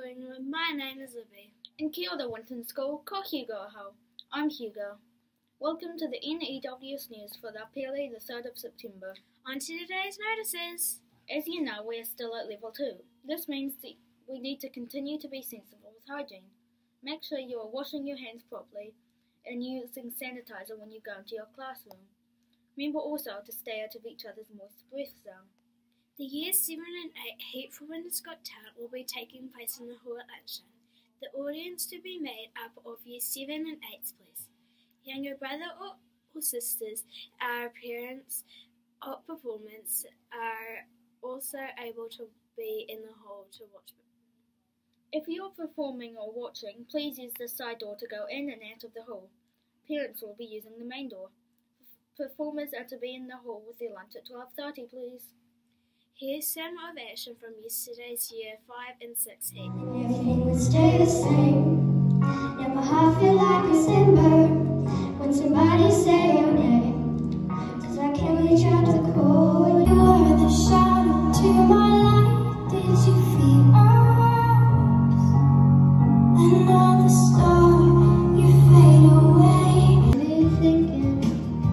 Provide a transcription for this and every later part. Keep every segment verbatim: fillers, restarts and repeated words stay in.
going on? My name is Libby. In Kia ora, Winton School, ko Hugo ahau. I'm Hugo. Welcome to the N E W S News for the Apele, the third of September. On to today's notices. As you know, we are still at level two. This means that we need to continue to be sensible with hygiene. Make sure you are washing your hands properly and using sanitizer when you go into your classroom. Remember also to stay out of each other's moist breath zone. The Year seven and eight Heat for Winter's Got Talent will be taking place in the hall at lunchtime. The audience to be made up of Year seven and eights, please. Younger brother or, or sisters, our parents or performance are also able to be in the hall to watch. If you are performing or watching, please use the side door to go in and out of the hall. Parents will be using the main door. Performers are to be in the hall with their lunch at twelve thirty, please. Here's some of action from yesterday's Year five and six Heat. And everything would stay the same. Never half feel like a simmer when somebody say your name. Cause I can't reach out to the core. You are the shadow to my light. Did you feel us? Another star, you fade away. What are you thinking?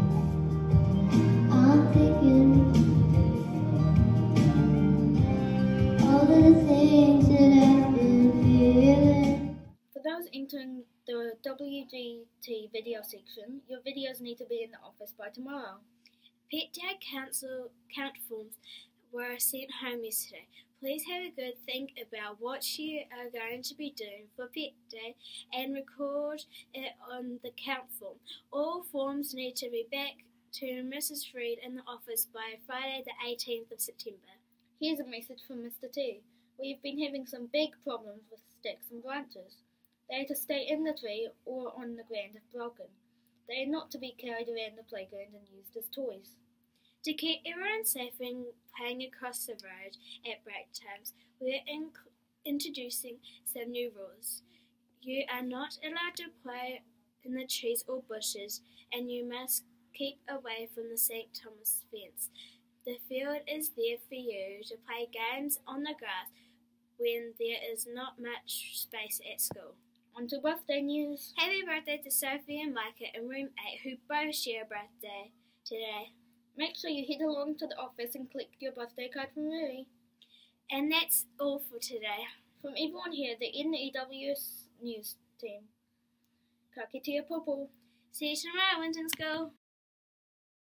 I'm thinking all of the things that I've been feeling. For those entering the W G T video section, your videos need to be in the office by tomorrow. Pet Day Council count forms were sent home yesterday. Please have a good think about what you are going to be doing for Pet Day and record it on the count form. All forms need to be back to Missus Freed in the office by Friday the eighteenth of September. Here's a message from Mister T. We've been having some big problems with sticks and branches. They are to stay in the tree or on the ground if broken. They are not to be carried around the playground and used as toys. To keep everyone safe when playing across the road at break times, we are in- introducing some new rules. You are not allowed to play in the trees or bushes, and you must keep away from the Saint Thomas fence. The field is there for you to play games on the grass when there is not much space at school. On to birthday news. Happy birthday to Sophie and Micah in room eight, who both share a birthday today. Make sure you head along to the office and collect your birthday card from Ruby. And that's all for today. From everyone here, the N E W S News team. Ka kite popo. See you tomorrow, Winton School.